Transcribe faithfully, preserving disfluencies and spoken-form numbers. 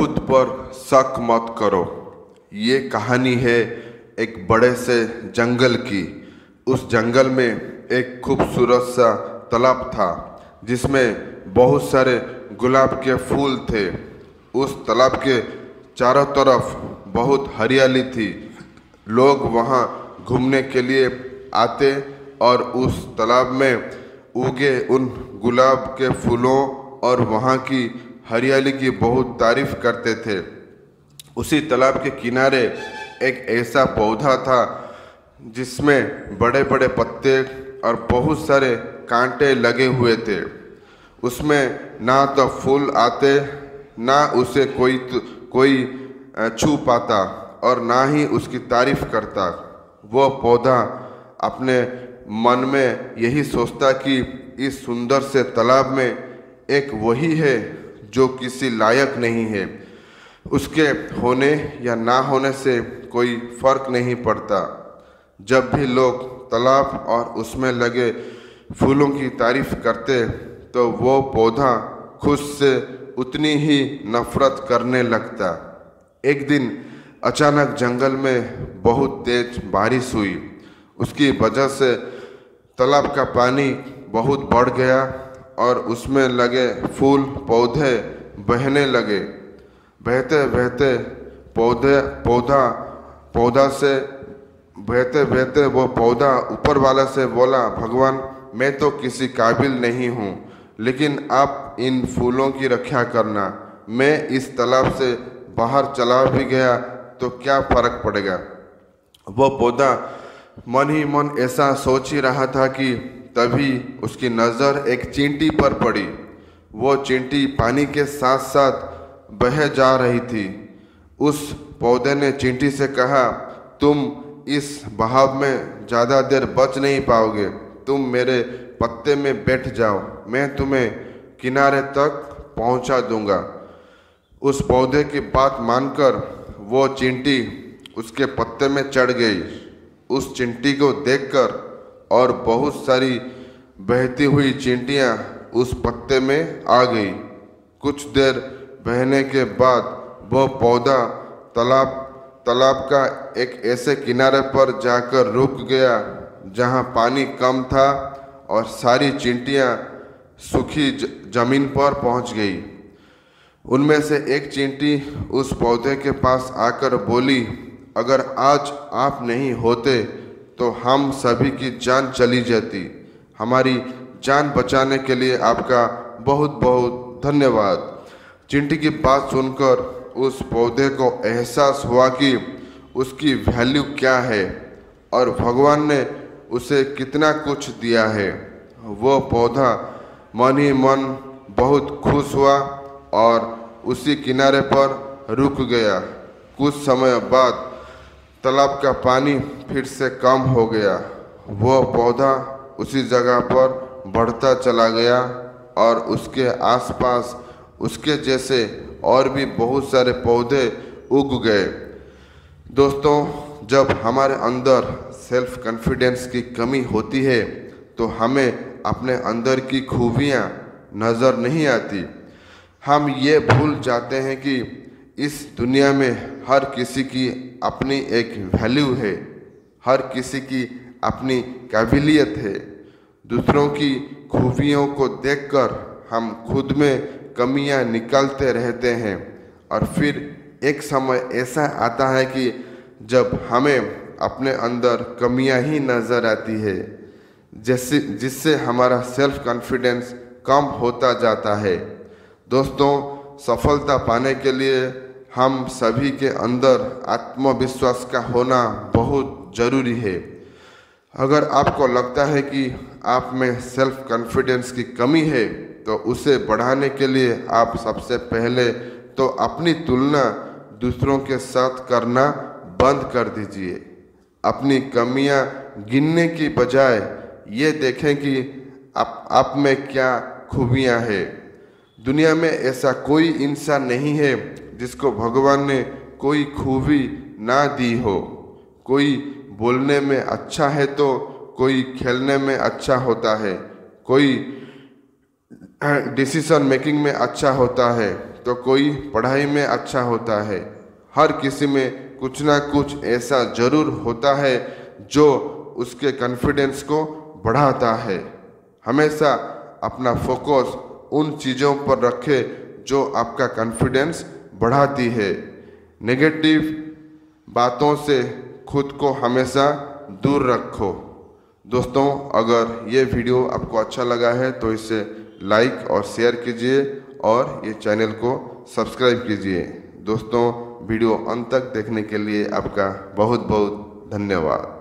खुद पर शक मत करो। ये कहानी है एक बड़े से जंगल की। उस जंगल में एक खूबसूरत सा तालाब था जिसमें बहुत सारे गुलाब के फूल थे। उस तालाब के चारों तरफ बहुत हरियाली थी। लोग वहाँ घूमने के लिए आते और उस तालाब में उगे उन गुलाब के फूलों और वहाँ की हरियाली की बहुत तारीफ करते थे। उसी तालाब के किनारे एक ऐसा पौधा था जिसमें बड़े बड़े पत्ते और बहुत सारे कांटे लगे हुए थे। उसमें ना तो फूल आते, ना उसे कोई कोई छू पाता और ना ही उसकी तारीफ करता। वो पौधा अपने मन में यही सोचता कि इस सुंदर से तालाब में एक वही है जो किसी लायक नहीं है। उसके होने या ना होने से कोई फर्क नहीं पड़ता। जब भी लोग तालाब और उसमें लगे फूलों की तारीफ करते तो वो पौधा खुद से उतनी ही नफरत करने लगता। एक दिन अचानक जंगल में बहुत तेज बारिश हुई। उसकी वजह से तालाब का पानी बहुत बढ़ गया और उसमें लगे फूल पौधे बहने लगे। बहते बहते पौधे पौधा पौधा से बहते बहते वो पौधा ऊपर वाला से बोला, भगवान मैं तो किसी काबिल नहीं हूँ, लेकिन आप इन फूलों की रक्षा करना। मैं इस तालाब से बाहर चला भी गया तो क्या फर्क पड़ेगा। वो पौधा मन ही मन ऐसा सोच ही रहा था कि तभी उसकी नज़र एक चींटी पर पड़ी। वो चींटी पानी के साथ साथ बह जा रही थी। उस पौधे ने चींटी से कहा, तुम इस बहाव में ज़्यादा देर बच नहीं पाओगे, तुम मेरे पत्ते में बैठ जाओ, मैं तुम्हें किनारे तक पहुंचा दूंगा। उस पौधे की बात मानकर वो चींटी उसके पत्ते में चढ़ गई। उस चींटी को देखकर और बहुत सारी बहती हुई चींटियां उस पत्ते में आ गई। कुछ देर बहने के बाद वो पौधा तालाब तालाब का एक ऐसे किनारे पर जाकर रुक गया जहां पानी कम था और सारी चींटियां सूखी जमीन पर पहुंच गई। उनमें से एक चींटी उस पौधे के पास आकर बोली, अगर आज आप नहीं होते तो हम सभी की जान चली जाती। हमारी जान बचाने के लिए आपका बहुत बहुत धन्यवाद। चींटी की बात सुनकर उस पौधे को एहसास हुआ कि उसकी वैल्यू क्या है और भगवान ने उसे कितना कुछ दिया है। वो पौधा मन ही मन बहुत खुश हुआ और उसी किनारे पर रुक गया। कुछ समय बाद तालाब का पानी फिर से कम हो गया। वो पौधा उसी जगह पर बढ़ता चला गया और उसके आसपास उसके जैसे और भी बहुत सारे पौधे उग गए। दोस्तों, जब हमारे अंदर सेल्फ कॉन्फिडेंस की कमी होती है तो हमें अपने अंदर की खूबियाँ नज़र नहीं आती। हम ये भूल जाते हैं कि इस दुनिया में हर किसी की अपनी एक वैल्यू है, हर किसी की अपनी काबिलियत है। दूसरों की खूबियों को देखकर हम खुद में कमियां निकालते रहते हैं और फिर एक समय ऐसा आता है कि जब हमें अपने अंदर कमियां ही नज़र आती है, जैसे जिससे हमारा सेल्फ कॉन्फिडेंस कम होता जाता है। दोस्तों, सफलता पाने के लिए हम सभी के अंदर आत्मविश्वास का होना बहुत ज़रूरी है। अगर आपको लगता है कि आप में सेल्फ कॉन्फिडेंस की कमी है तो उसे बढ़ाने के लिए आप सबसे पहले तो अपनी तुलना दूसरों के साथ करना बंद कर दीजिए। अपनी कमियां गिनने की बजाय ये देखें कि आप आप में क्या खूबियां हैं। दुनिया में ऐसा कोई इंसान नहीं है जिसको भगवान ने कोई खूबी ना दी हो। कोई बोलने में अच्छा है तो कोई खेलने में अच्छा होता है, कोई डिसीजन मेकिंग में अच्छा होता है, तो कोई पढ़ाई में अच्छा होता है। हर किसी में कुछ ना कुछ ऐसा जरूर होता है जो उसके कॉन्फिडेंस को बढ़ाता है। हमेशा अपना फोकस उन चीज़ों पर रखें जो आपका कॉन्फिडेंस बढ़ाती है। नेगेटिव बातों से खुद को हमेशा दूर रखो। दोस्तों, अगर ये वीडियो आपको अच्छा लगा है तो इसे लाइक और शेयर कीजिए और ये चैनल को सब्सक्राइब कीजिए। दोस्तों, वीडियो अंत तक देखने के लिए आपका बहुत बहुत धन्यवाद।